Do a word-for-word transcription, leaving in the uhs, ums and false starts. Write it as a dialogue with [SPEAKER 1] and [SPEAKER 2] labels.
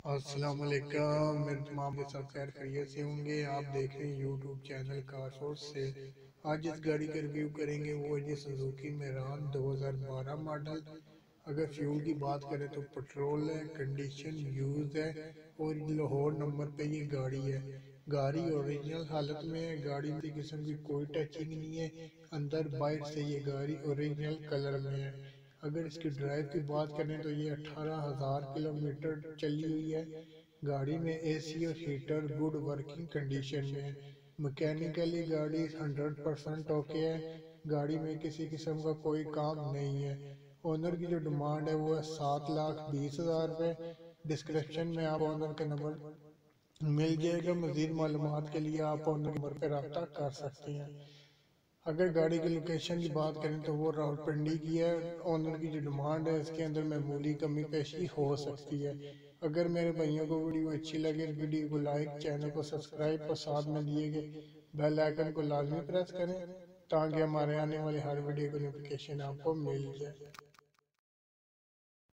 [SPEAKER 1] अस्सलाम वालेकुम। मेरे तमाम के सब खैर खैरियत से होंगे। आप देख रहे हैं यूट्यूब चैनल कार सोर्स से। आज इस गाड़ी का रिव्यू करेंगे, वो है जी सुजुकी मेरान दो हज़ार बारह मॉडल। अगर फ्यूल की बात करें तो पेट्रोल है, कंडीशन यूज है और लाहौर नंबर पे ये गाड़ी है। गाड़ी ओरिजिनल हालत में है, गाड़ी में किसी किस्म की कोई टचिंग नहीं है। अंदर बाहर से ये गाड़ी ओरिजिनल कलर में है। अगर इसकी ड्राइव की बात करें तो ये अठारह हज़ार किलोमीटर चली हुई है। गाड़ी में एसी और हीटर गुड वर्किंग कंडीशन में है। मैकेनिकली गाड़ी हंड्रेड परसेंट ओके है। गाड़ी में किसी किस्म का कोई काम नहीं है। ओनर की जो डिमांड है वो है सात लाख बीस हज़ार रुपये। डिस्क्रिप्शन में आप ओनर का नंबर मिल जाएगा। मज़ीद मालूमात के लिए आप ओनर नंबर पर रब्ता कर सकते हैं। अगर गाड़ी की लोकेशन की बात करें तो वो रावलपिंडी की है। ओनर की जो डिमांड है इसके अंदर मामूली कमी पेशी हो सकती है। अगर मेरे भाइयों को वीडियो अच्छी लगे तो वीडियो को लाइक, चैनल को सब्सक्राइब और साथ में दिए गए बेल आइकन को लाजमी प्रेस करें ताकि हमारे आने वाले हर वीडियो की नोटिफिकेशन आपको मिल जाए।